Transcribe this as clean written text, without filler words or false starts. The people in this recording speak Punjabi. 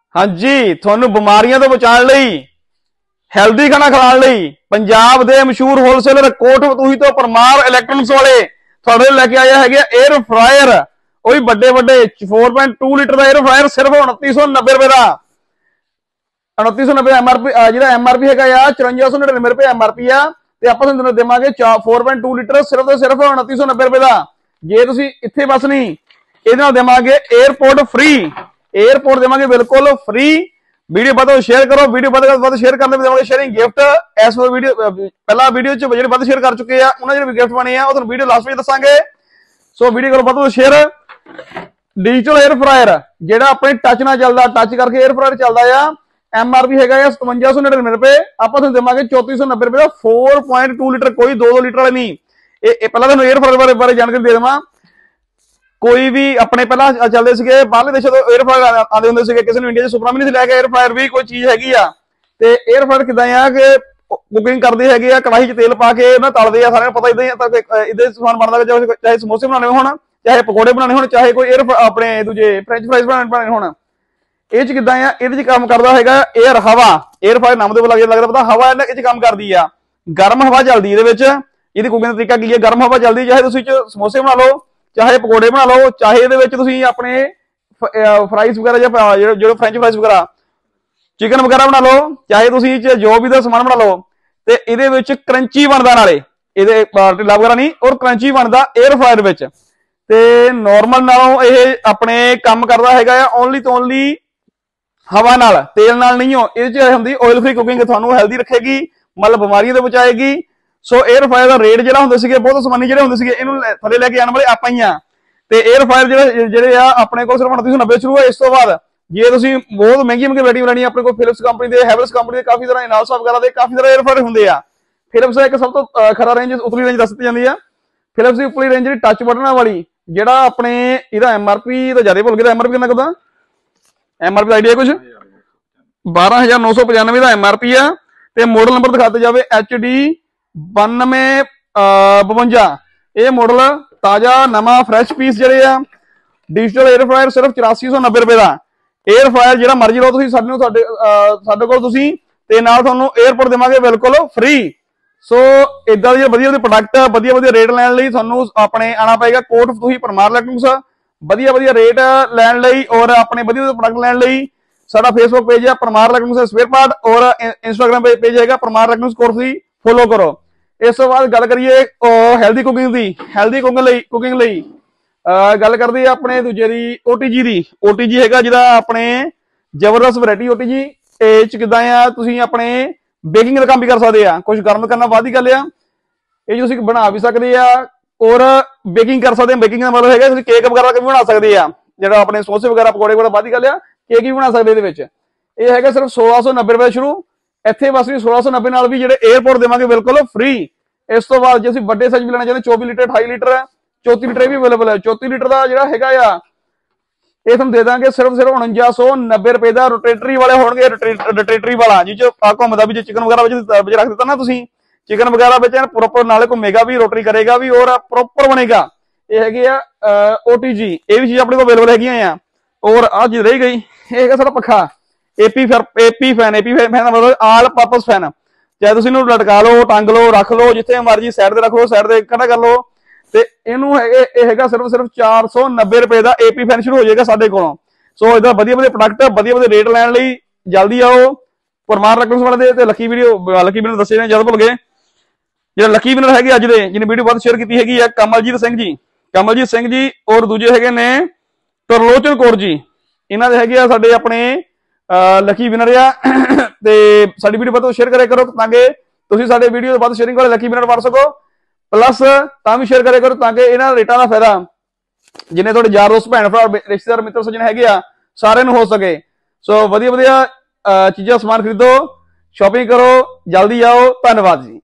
हाँ जी, ਤੁਹਾਨੂੰ ਬਿਮਾਰੀਆਂ ਤੋਂ ਬਚਾਉਣ ਲਈ ਹੈਲਦੀ ਖਾਣਾ ਖਿਲਾਉਣ ਲਈ ਪੰਜਾਬ ਦੇ ਮਸ਼ਹੂਰ ਹੋਲਸੇਲਰ ਕੋਟਪਤੂਹੀ ਤੋਂ ਪਰਮਾਰ ਇਲੈਕਟ੍ਰੋਨਿਕਸ ਵਾਲੇ ਤੁਹਾਡੇ ਲੈ ਕੇ ਆਇਆ ਹੈਗਾ 에ਅਰ ਫਰਾਇਰ। ਉਹ ਵੀ ਵੱਡੇ ਵੱਡੇ 4.2 ਲੀਟਰ ਦਾ 에ਅਰ ਫਰਾਇਰ ਸਿਰਫ 2990 ਰੁਪਏ ਦਾ। 2990 ਐਮਆਰਪੀ, ਜਿਹੜਾ ਐਮਆਰਪੀ ਹੈਗਾ ਆ 5499 ਰੁਪਏ ਐਮਆਰਪੀ ਆ, ਤੇ ਆਪਾਂ ਤੁਹਾਨੂੰ ਦੇਵਾਂਗੇ 4.2 ਲੀਟਰ ਸਿਰਫ ਤੇ ਸਿਰਫ 2990 ਰੁਪਏ ਦਾ। ਜੇ ਤੁਸੀਂ ਇੱਥੇ ਬਸ ਨਹੀਂ, ਇਹਦੇ ਨਾਲ ਦੇਵਾਂਗੇ 에ਅਰਪੋਰਟ ਫ੍ਰੀ, 에ਅਰਪੋਰਟ ਦੇਵਾਂਗੇ ਬਿਲਕੁਲ ਫ੍ਰੀ। ਵੀਡੀਓ ਵੱਧ ਸ਼ੇਅਰ ਕਰੋ, ਵੀਡੀਓ ਵੱਧ ਸ਼ੇਅਰ ਕਰਨ ਦੇ ਦੇਵਾਂਗੇ ਸ਼ੇਅਰਿੰਗ ਗਿਫਟ। ਇਸ ਵੀਡੀਓ ਪਹਿਲਾਂ ਵੀਡੀਓ ਚ ਜਿਹੜੇ ਵੱਧ ਸ਼ੇਅਰ ਕਰ ਚੁੱਕੇ ਆ ਉਹਨਾਂ ਜਿਹੜੇ ਗਿਫਟ ਬਣੇ ਆ ਉਹ ਤੁਹਾਨੂੰ ਵੀਡੀਓ ਲਾਸਟ ਵਿੱਚ ਦੱਸਾਂਗੇ। ਸੋ ਵੀਡੀਓ ਕਰੋ ਵੱਧ ਸ਼ੇਅਰ। ਡਿਜੀਟਲ 에ਅਰ ਫਰਾਇਰ ਜਿਹੜਾ ਆਪਣੇ ਟੱਚ ਨਾਲ ਚੱਲਦਾ, ਟੱਚ ਕਰਕੇ 에ਅਰ ਫਰਾਇਰ ਚੱਲਦਾ ਆ। ਐਮਆਰਪੀ ਹੈਗਾ ਆ 5799 ਰੁਪਏ, ਆਪਾਂ ਤੁਹਾਨੂੰ ਦੇਵਾਂਗੇ 3490 ਰੁਪਏ ਦਾ 4.2 ਲੀਟਰ, ਕੋਈ 2 ਲੀਟਰ ਵਾਲੇ ਨਹੀਂ। ਇਹ ਪਹਿਲਾਂ ਤੁਹਾਨੂੰ 에ਅਰ ਫਰਾਇਰ ਬਾਰੇ ਜਾਣਕਾਰੀ ਦੇ ਦੇਵਾਂ। ਕੋਈ ਵੀ ਆਪਣੇ ਪਹਿਲਾਂ ਚੱਲਦੇ ਸੀਗੇ ਬਾਹਰਲੇ ਦੇਸ਼ਾਂ ਤੋਂ 에ਅਰ ਫਰਾਇਰ ਆਉਂਦੇ ਹੁੰਦੇ ਸੀਗੇ, ਕਿਸੇ ਨੂੰ ਇੰਡੀਆ 'ਚ ਸੁਪਨਾ ਵੀ ਨਹੀਂ ਸੀ ਲੈ ਕੇ 에ਅਰ ਫਰਾਇਰ ਵੀ ਕੋਈ ਚੀਜ਼ ਹੈਗੀ ਆ। ਤੇ 에ਅਰ ਫਰਾਇਰ ਕਿੱਦਾਂ ਆ ਕਿ ਕੁਕਿੰਗ ਕਰਦੇ ਹੈਗੇ ਆ, ਕੜਾਹੀ 'ਚ ਤੇਲ ਪਾ ਕੇ ਉਹਨਾਂ ਤਲਦੇ ਆ, ਸਾਰਿਆਂ ਨੂੰ ਪਤਾ ਇਦਾਂ ਸਮਾਨ ਬਣਦਾ, ਚਾਹੇ ਸਮੋਸੇ ਬਣਾਉਣੇ ਹੋਣ, ਚਾਹੇ ਪਕੌੜੇ ਬਣਾਉਣੇ ਹੋਣ, ਚਾਹੇ ਕੋਈ ਆਪਣੇ ਦੂਜੇ ਫ੍ਰੈਂਚ ਫਰਾਈਜ਼ ਬਣਾਉਣੇ ਹੋਣ। ਇਹ 'ਚ ਕਿੱਦਾਂ ਆ, ਇਹਦੇ 'ਚ ਕੰਮ ਕਰਦਾ ਹੈਗਾ 에ਅਰ ਹਵਾ। 에ਅਰ ਫਰਾਇਰ ਨਾਮ ਦੇ ਕੋਲ ਲੱਗਦਾ ਪਤਾ ਹਵਾ ਇਹ 'ਚ ਕੰਮ ਕਰਦੀ ਆ, ਗਰਮ ਹਵਾ ਚੱਲਦੀ ਇਹਦੇ ਵਿੱਚ। ਇਹਦੀ ਕੁਕਿੰਗ ਦਾ ਤਰੀਕਾ ਕੀ ਹੈ, ਗਰਮ ਹਵਾ ਚੱਲਦੀ, ਚਾਹੇ ਤੁਸੀਂ ਸਮੋਸੇ ਬਣਾ ਲਓ, ਚਾਹੇ ਪਕੌੜੇ ਬਣਾ ਲਓ, ਚਾਹੇ ਇਹਦੇ ਵਿੱਚ ਤੁਸੀਂ ਆਪਣੇ ਫਰਾਈਜ਼ ਵਗੈਰਾ ਜਾਂ ਜਿਹੜੇ ਫ੍ਰੈਂਚ ਫਰਾਈਜ਼ ਵਗੈਰਾ, ਚਿਕਨ ਵਗੈਰਾ ਬਣਾ ਲਓ, ਚਾਹੇ ਤੁਸੀਂ ਜੋ ਵੀ ਦਾ ਸਮਾਨ ਬਣਾ ਲਓ। ਤੇ ਇਹਦੇ ਵਿੱਚ ਕਰੰਚੀ ਬਣਦਾ, ਨਾਲੇ ਇਹਦੇ ਢਿੱਲਾ ਵਗੈਰਾ ਨਹੀਂ, ਔਰ ਕਰੰਚੀ ਬਣਦਾ 에ਅਰ ਫਰਾਇਰ ਵਿੱਚ। ਤੇ ਨੋਰਮਲ ਨਾਲੋਂ ਇਹ ਆਪਣੇ ਕੰਮ ਕਰਦਾ ਹੈਗਾ ਆ ਓਨਲੀ ਤੋਂ ਓਨਲੀ ਹਵਾ ਨਾਲ, ਤੇਲ ਨਾਲ ਨਹੀਂ ਹੋ। ਇਹਦੇ ਚ ਹੁੰਦੀ ਆਇਲ ਫ੍ਰੀ ਕੁਕਿੰਗ, ਤੁਹਾਨੂੰ ਹੈਲਦੀ ਰੱਖੇਗੀ, ਮਤਲਬ ਬਿਮਾਰੀਆਂ ਤੋਂ ਬਚਾਏਗੀ। ਸੋ 에ਅਰ ਫਰਾਇਰ ਦਾ ਰੇਟ ਜਿਹੜਾ ਹੁੰਦੇ ਸੀਗੇ ਬਹੁਤ ਸਮਾਨੀ ਜਿਹੜੇ ਹੁੰਦੇ ਸੀਗੇ, ਇਹਨੂੰ ਥੱਲੇ ਲੈ ਕੇ ਆਉਣ ਵਾਲੇ ਆਪਾਂ ਹੀ ਆ। ਤੇ 에ਅਰ ਫਰਾਇਰ ਜਿਹੜੇ ਆ ਆਪਣੇ ਕੋਲ ਸਿਰਫ 2990 ਸ਼ੁਰੂ ਹੋਏ। ਇਸ ਤੋਂ ਬਾਅਦ ਜੇ ਤੁਸੀਂ ਬਹੁਤ ਮਹਿੰਗੀ ਵੈਰਾਈਟੀ ਲੈਣੀ, ਆਪਣੇ ਕੋਲ ਫਿਲਿਪਸ ਕੰਪਨੀ ਦੇ, ਹੈਵਲਸ ਕੰਪਨੀ ਦੇ, ਕਾਫੀ ਤਰ੍ਹਾਂ ਨਾਲਸਾ ਵਗੈਰਾ ਦੇ ਕਾਫੀ ਤਰ੍ਹਾਂ 에ਅਰ ਫਰਾਇਰ ਹੁੰਦੇ ਆ। ਫਿਲਿਪਸ ਇੱਕ ਸਭ ਤੋਂ ਖਰਾ ਰੇਂਜ, ਉਤਲੀ ਰੇਂਜ ਦੱਸ ਦਿੱਤੀ ਜਾਂਦੀ ਆ। ਫਿਲਿਪਸ ਦੀ ਉਤਲੀ ਰੇਂਜ ਜਿਹੜੀ ਟੱਚ ਬਟਨਾਂ ਵਾਲੀ, ਜਿਹੜਾ ਆਪਣੇ ਇਹਦਾ ਐਮਆਰਪੀ ਤਾਂ ਜ਼ਿਆਦਾ ਭੁੱਲ ਗਿਆ, ਐਮਆਰਪੀ ਕਿੰਨਾ ਕਦਾ, ਐਮਆਰਪੀ ਦਾ ਆਈਡੀਆ ਕੁਝ 12995 ਦਾ ਐਮਆਰਪੀ ਆ। ਤੇ ਮਾਡਲ ਨੰਬਰ ਦਿਖਾਤੇ ਜਾਵੇ HD 9252, ਇਹ ਮਾਡਲ ਤਾਜ਼ਾ ਨਵਾਂ ਫਰੈਸ਼ ਪੀਸ ਜਿਹੜੇ ਆ। ਡਿਜੀਟਲ 에ਅਰ ਫਰਾਇਰ ਸਿਰਫ 8490 ਰੁਪਏ ਦਾ। 에ਅਰ ਫਰਾਇਰ ਜਿਹੜਾ ਮਰਜ਼ੀ ਲਓ ਤੁਸੀਂ, ਸਾਡੇ ਕੋਲ ਤੁਸੀਂ, ਤੇ ਨਾਲ ਤੁਹਾਨੂੰ 에ਅਰਪੋਰਟ ਦੇਵਾਂਗੇ ਬਿਲਕੁਲ ਫ੍ਰੀ। ਸੋ ਇਦਾਂ ਦੇ ਵਧੀਆ ਵਧੀਆ ਪ੍ਰੋਡਕਟ, ਵਧੀਆ ਵਧੀਆ ਰੇਟ ਲੈਣ ਲਈ ਤੁਹਾਨੂੰ ਆਪਣੇ ਆਉਣਾ ਪਏਗਾ ਕੋਟਪਤੂਹੀ ਪਰਮਾਰ ਇਲੈਕਟ੍ਰੋਨਿਕਸ। ਵਧੀਆ ਵਧੀਆ ਰੇਟ ਲੈਣ ਲਈ ਔਰ ਆਪਣੇ ਵਧੀਆ ਵਧੀਆ ਪ੍ਰੋਡਕਟ ਲੈਣ ਲਈ ਸਾਡਾ ਫੇਸਬੁੱਕ ਪੇਜ ਹੈ ਪਰਮਾਰ ਇਲੈਕਟ੍ਰੋਨਿਕਸ ਸਪੇਅਰ ਪਾਰਟ, ਔਰ ਇੰਸਟਾਗ੍ਰਾਮ ਪੇਜ ਹੈਗਾ ਪਰਮਾਰ ਇਲੈਕਟ੍ਰੋਨਿਕਸ ਕੋਰਸ ਦੀ, ਫੋਲੋ ਕਰੋ। ਇਸ ਤੋਂ ਬਾਅਦ ਗੱਲ ਕਰੀਏ ਹੈਲਦੀ ਕੁਕਿੰਗ ਦੀ। ਹੈਲਦੀ ਕੁਕਿੰਗ ਲਈ ਗੱਲ ਕਰਦੇ ਆ ਆਪਣੇ ਦੂਜੇ ਦੀ OTG ਦੀ। OTG ਹੈਗਾ ਜਿਹੜਾ ਆਪਣੇ ਜ਼ਬਰਦਸਤ ਵੈਰਾਈਟੀ OTG। ਇਹ ਚ ਕਿੱਦਾਂ ਆ, ਤੁਸੀਂ ਆਪਣੇ ਬੇਕਿੰਗ ਦਾ ਕੰਮ ਵੀ ਕਰ ਸਕਦੇ ਆ, ਕੁਝ ਗਰਮ ਕਰਨਾ ਬਾਅਦ ਦੀ ਗੱਲ ਆ। ਇਹ ਤੁਸੀਂ ਬਣਾ ਵੀ ਸਕਦੇ ਆ ਔਰ ਬੇਕਿੰਗ ਕਰ ਸਕਦੇ ਆ। ਬੇਕਿੰਗ ਦਾ ਮਤਲਬ ਹੈਗਾ ਤੁਸੀਂ ਕੇਕ ਵਗੈਰਾ ਵੀ ਬਣਾ ਸਕਦੇ ਆ, ਜਿਹੜਾ ਆਪਣੇ ਸਮੋਸੇ ਵਗੈਰਾ ਪਕੌੜੇ ਵਗੈਰਾ ਬਾਅਦ ਦੀ ਗੱਲ ਆ, ਕੇਕ ਵੀ ਬਣਾ ਸਕਦੇ ਇਹਦੇ ਵਿੱਚ। ਇਹ ਹੈਗਾ ਸਿਰਫ 1690 ਰੁਪਏ ਸ਼ੁਰੂ। ਇੱਥੇ ਬਸ ਵੀ 1690 ਨਾਲ ਵੀ ਜਿਹੜੇ 에ਅਰਪੋਰਟ ਦੇਵਾਂਗੇ ਬਿਲਕੁਲ ਫ੍ਰੀ। ਇਸ ਤੋਂ ਬਾਅਦ ਜੇ ਅਸੀਂ ਵੱਡੇ ਸਾਈਜ਼ ਵੀ ਲੈਣਾ ਚਾਹੁੰਦੇ 24 ਲੀਟਰ 28 ਲੀਟਰ 34 ਲੀਟਰ ਵੀ ਅਵੇਲੇਬਲ ਹੈ। 34 ਲੀਟਰ ਦਾ ਜਿਹੜਾ ਹੈਗਾ ਆ ਇਹ ਤੁਹਾਨੂੰ ਦੇ ਦਾਂਗੇ ਸਿਰਫ 4990 ਰੁਪਏ ਦਾ। ਰੋਟੇਟਰੀ ਵਾਲੇ ਹੋਣਗੇ, ਰੋਟੇਟਰੀ ਵਾਲਾ ਜਿਹ ਚ ਘੁੰਮਦਾ ਵੀ, ਜੇ ਚਿਕਨ ਵਗੈਰਾ ਵਿੱਚ ਰੱਖ ਦਿੱਤਾ ਨਾ ਤੁਸੀਂ, ਚਿਕਨ ਵਗੈਰਾ ਵਿੱਚ ਪ੍ਰੋਪਰ ਨਾਲੇ ਘੁੰਮੇਗਾ ਵੀ, ਰੋਟਰੀ ਕਰੇਗਾ ਵੀ ਔਰ ਪ੍ਰੋਪਰ ਬਣੇਗਾ। ਇਹ ਹੈਗੇ ਆ OTG, ਇਹ ਵੀ ਚੀਜ਼ ਆਪਣੇ ਕੋਲ ਅਵੇਲੇਬਲ ਹੈਗੀਆਂ ਆ। ਔਰ ਆਹ ਚੀਜ਼ ਰਹੀ ਗਈ, ਇਹ ਹੈਗਾ ਸਾਡਾ ਪੱਖਾ AP ਫੈਨ ਦਾ ਮਤਲਬ ਆਲ ਪਰਪਸ ਫੈਨ। ਚਾਹੇ ਤੁਸੀਂ ਇਹਨੂੰ ਲਟਕਾ ਲਓ, ਟੰਗ ਲਓ, ਰੱਖ ਲਓ, ਜਿੱਥੇ ਮਰਜੀ ਸਾਈਡ ਤੇ ਰੱਖ ਲਓ, ਸਾਈਡ ਤੇ ਖੜਾ ਕਰ ਲਓ। ਤੇ ਇਹਨੂੰ ਇਹ ਹੈਗਾ ਸਿਰਫ 490 ਰੁਪਏ ਦਾ AP ਫੈਨ ਸ਼ੁਰੂ ਹੋ ਜਾਏਗਾ ਸਾਡੇ ਕੋਲੋਂ। ਸੋ ਇਹਦਾ ਵਧੀਆ ਵਧੀਆ ਪ੍ਰੋਡਕਟ, ਵਧੀਆ ਵਧੀਆ ਰੇਟ ਲੈਣ ਲਈ ਜਲਦੀ ਆਓ ਪਰਮਾਰ ਇਲੈਕਟ੍ਰੋਨਿਕਸ ਵਾਲੇ ਦੇ। ਤੇ ਲੱਕੀ ਵੀਨਰ ਦੱਸੇ ਨੇ, ਜਦ ਭੁੱਲ ਗਏ। ਜਿਹੜਾ ਲੱਕੀ ਵਿਨਰ ਹੈਗੇ ਅੱਜ ਦੇ, ਜਿਹਨੇ ਵੀਡੀਓ ਬਹੁਤ ਸ਼ੇਅਰ ਕੀਤੀ ਹੈਗੀ ਆ, ਕਮਲਜੀਤ ਸਿੰਘ ਜੀ ਔਰ ਦੂਜੇ ਹੈਗੇ ਨੇ ਤਰਲੋਚਨ ਕੌਰ ਜੀ। ਇਹਨਾਂ ਦੇ ਹੈਗੇ ਆ ਸਾਡੇ ਆਪਣੇ ਲੱਕੀ ਵਿਨਰ ਆ। ਤੇ ਸਾਡੀ ਵੀਡੀਓ ਵੱਧ ਸ਼ੇਅਰ ਕਰਿਆ ਕਰੋ ਤਾਂ ਕਿ ਤੁਸੀਂ ਸਾਡੇ ਵੀਡੀਓ ਤੋਂ ਵੱਧ ਸ਼ੇਅਰਿੰਗ ਵਾਲੇ ਲੱਕੀ ਵਿਨਰ ਬਣ ਸਕੋ। ਪਲੱਸ ਤਾਂ ਵੀ ਸ਼ੇਅਰ ਕਰਿਆ ਕਰੋ ਤਾਂ ਕਿ ਇਹਨਾਂ ਰੇਟਾਂ ਦਾ ਫਾਇਦਾ ਜਿੰਨੇ ਤੁਹਾਡੇ ਯਾਰ ਦੋਸਤ, ਭੈਣ ਭਰਾ, ਰਿਸ਼ਤੇਦਾਰ, ਮਿੱਤਰ ਸੱਜਣ ਹੈਗੇ ਆ ਸਾਰਿਆਂ ਨੂੰ ਹੋ ਸਕੇ। ਸੋ ਵਧੀਆ ਵਧੀਆ ਚੀਜ਼ਾਂ ਸਮਾਨ ਖਰੀਦੋ, ਸ਼ਾਪਿੰਗ ਕਰੋ, ਜਲਦੀ ਆਓ। ਧੰਨਵਾਦ ਜੀ।